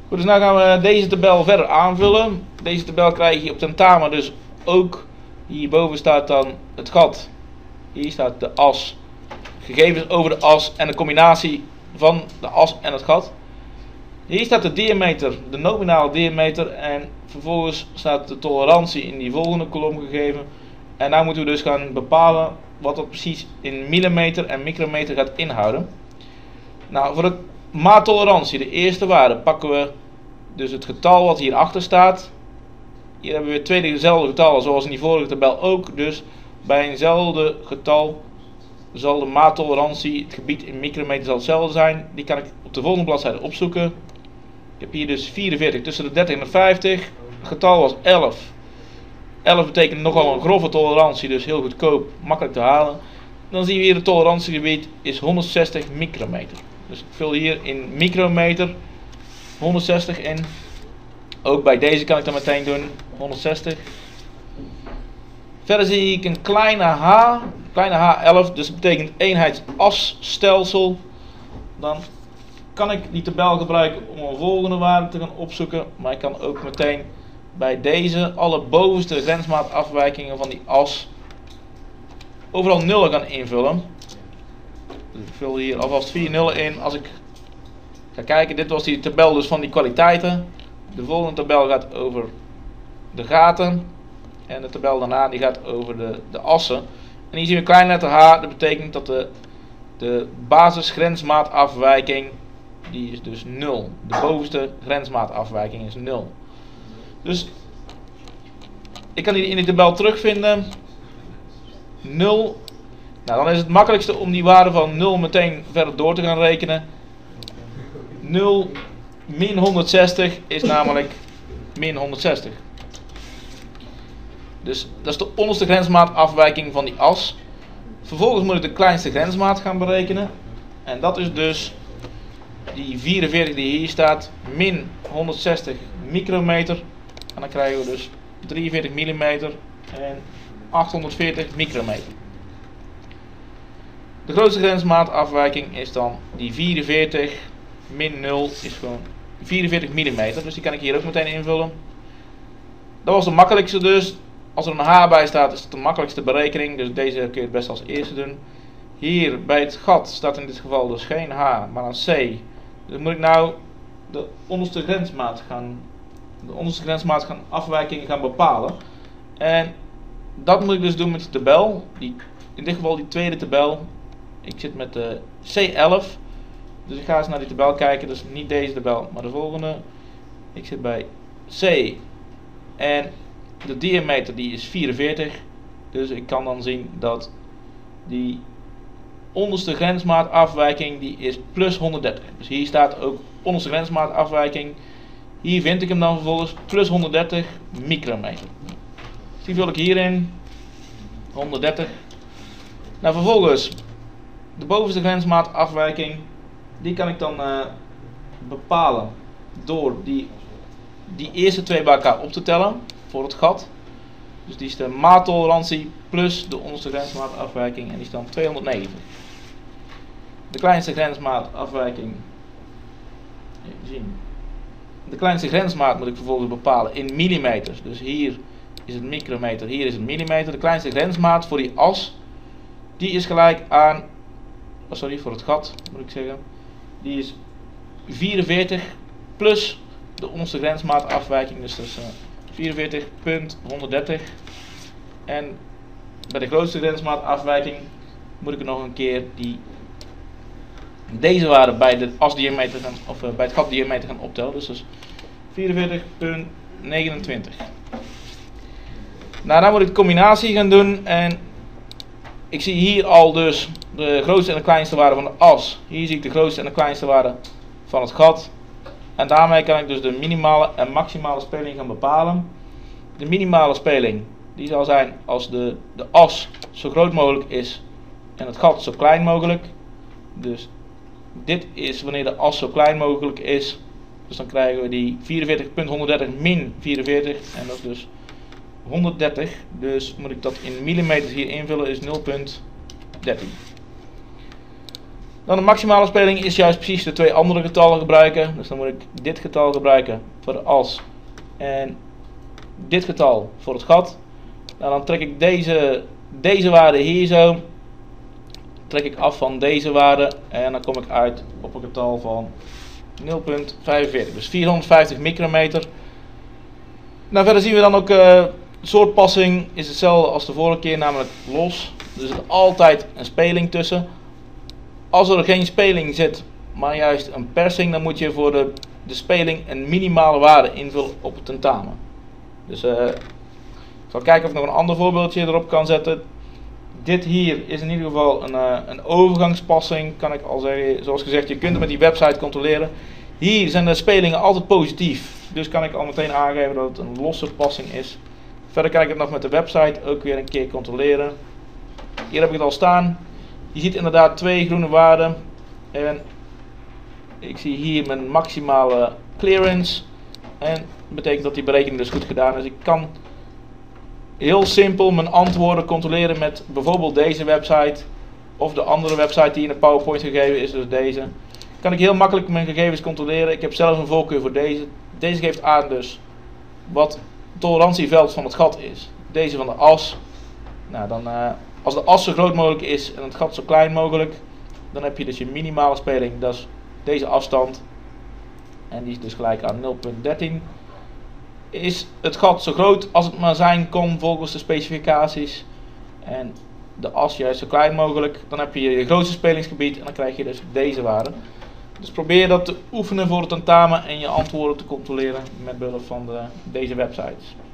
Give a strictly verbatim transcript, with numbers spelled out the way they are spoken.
Goed, dus nu gaan we deze tabel verder aanvullen. Deze tabel krijg je op tentamen dus ook. Hierboven staat dan het gat. Hier staat de as. Gegevens over de as en de combinatie van de as en het gat. Hier staat de diameter, de nominale diameter, en vervolgens staat de tolerantie in die volgende kolom gegeven. En nou moeten we dus gaan bepalen wat dat precies in millimeter en micrometer gaat inhouden. Nou, voor de maattolerantie, de eerste waarde, pakken we dus het getal wat hierachter staat. Hier hebben we weer twee dezelfde getallen zoals in die vorige tabel ook. Dus bij eenzelfde getal zal de maattolerantie, het gebied in micrometer zal hetzelfde zijn. Die kan ik op de volgende bladzijde opzoeken. Ik heb hier dus vierenveertig tussen de dertig en de vijftig. Het getal was elf. elf betekent nogal een grove tolerantie, dus heel goedkoop, makkelijk te halen. Dan zien we hier het tolerantiegebied is honderdzestig micrometer. Dus ik vul hier in micrometer honderdzestig in. Ook bij deze kan ik dat meteen doen, honderdzestig. Verder zie ik een kleine h, kleine h elf, dus dat betekent eenheidsasstelsel. Dan kan ik die tabel gebruiken om een volgende waarde te gaan opzoeken, maar ik kan ook meteen bij deze alle bovenste grensmaatafwijkingen van die as overal nullen gaan invullen. Dus ik vul hier alvast vier nullen in. Als ik ga kijken, dit was die tabel dus van die kwaliteiten. De volgende tabel gaat over de gaten. En de tabel daarna die gaat over de, de assen. En hier zien we klein letter h, dat betekent dat de, de basisgrensmaatafwijking, die is dus nul. De bovenste grensmaatafwijking is nul. Dus ik kan die in die tabel terugvinden. nul. Nou, dan is het makkelijkste om die waarde van nul meteen verder door te gaan rekenen. nul min honderdzestig is namelijk min honderdzestig. Dus dat is de onderste grensmaatafwijking van die as. Vervolgens moet ik de kleinste grensmaat gaan berekenen. En dat is dus die vierenveertig die hier staat, min honderdzestig micrometer. En dan krijgen we dus drieënveertig millimeter en achthonderdveertig micrometer. De grootste grensmaatafwijking is dan die vierenveertig min nul is gewoon vierenveertig millimeter. Dus die kan ik hier ook meteen invullen. Dat was de makkelijkste dus. Als er een h bij staat is het de makkelijkste berekening. Dus deze kun je het best als eerste doen. Hier bij het gat staat in dit geval dus geen h, maar een c. Dus moet ik nou de onderste grensmaat gaan, de onderste grensmaat gaan afwijkingen gaan bepalen. En dat moet ik dus doen met de tabel. Die, in dit geval die tweede tabel. Ik zit met de C elf. Dus ik ga eens naar die tabel kijken. Dus niet deze tabel, maar de volgende. Ik zit bij C. En de diameter die is vierenveertig. Dus ik kan dan zien dat die onderste grensmaatafwijking die is plus honderddertig. Dus hier staat ook onderste grensmaatafwijking. Hier vind ik hem dan vervolgens plus honderddertig micrometer. Dus die vul ik hierin. honderddertig. Nou, vervolgens de bovenste grensmaatafwijking. Die kan ik dan uh, bepalen door die, die eerste twee bij elkaar op te tellen voor het gat. Dus die is de maattolerantie plus de onderste grensmaatafwijking en die is dan tweehonderdnegentig. De kleinste grensmaatafwijking. Even zien. De kleinste grensmaat moet ik vervolgens bepalen in millimeters. Dus hier is het micrometer, hier is het millimeter. De kleinste grensmaat voor die as, die is gelijk aan, oh sorry, voor het gat moet ik zeggen, die is vierenveertig plus de onderste grensmaatafwijking, dus dat is uh, vierenveertig punt honderddertig. En bij de grootste grensmaatafwijking moet ik er nog een keer die deze waarde bij de asdiameter gaan, of uh, bij het gatdiameter gaan optellen. Dus dat is vierenveertig punt negenentwintig. Nou, dan moet ik de combinatie gaan doen en ik zie hier al dus de grootste en de kleinste waarde van de as. Hier zie ik de grootste en de kleinste waarde van het gat. En daarmee kan ik dus de minimale en maximale speling gaan bepalen. De minimale speling die zal zijn als de, de as zo groot mogelijk is en het gat zo klein mogelijk. Dus dit is wanneer de as zo klein mogelijk is. Dus dan krijgen we die vierenveertig punt honderddertig min vierenveertig en dat is dus honderddertig. Dus moet ik dat in millimeters hier invullen is nul punt dertien. Dan de maximale speling is juist precies de twee andere getallen gebruiken. Dus dan moet ik dit getal gebruiken voor de as en dit getal voor het gat. Nou, dan trek ik deze, deze waarde hier zo, trek ik af van deze waarde en dan kom ik uit op een getal van nul komma vijfenveertig, dus vierhonderdvijftig micrometer. Nou, verder zien we dan ook, uh, de soort passing is hetzelfde als de vorige keer, namelijk los. Er zit altijd een speling tussen. Als er geen speling zit, maar juist een persing, dan moet je voor de, de speling een minimale waarde invullen op het tentamen. Dus uh, ik zal kijken of ik nog een ander voorbeeldje erop kan zetten. Dit hier is in ieder geval een, uh, een overgangspassing, kan ik al zeggen. Zoals gezegd, je kunt het met die website controleren. Hier zijn de spelingen altijd positief, dus kan ik al meteen aangeven dat het een losse passing is. Verder kan ik het nog met de website ook weer een keer controleren. Hier heb ik het al staan. Je ziet inderdaad twee groene waarden. En ik zie hier mijn maximale clearance. En dat betekent dat die berekening dus goed gedaan is. Ik kan heel simpel mijn antwoorden controleren met bijvoorbeeld deze website. Of de andere website die in de PowerPoint gegeven is, dus deze. Kan ik heel makkelijk mijn gegevens controleren. Ik heb zelfs een voorkeur voor deze. Deze geeft aan dus wat het tolerantieveld van het gat is. Deze van de as. Nou, dan, uh, als de as zo groot mogelijk is en het gat zo klein mogelijk, dan heb je dus je minimale speling. Dat is deze afstand. En die is dus gelijk aan nul komma dertien. Is het gat zo groot als het maar zijn kon volgens de specificaties. En de as juist zo klein mogelijk. Dan heb je je grootste spelingsgebied en dan krijg je dus deze waarde. Dus probeer dat te oefenen voor het tentamen en je antwoorden te controleren met behulp van de, deze websites.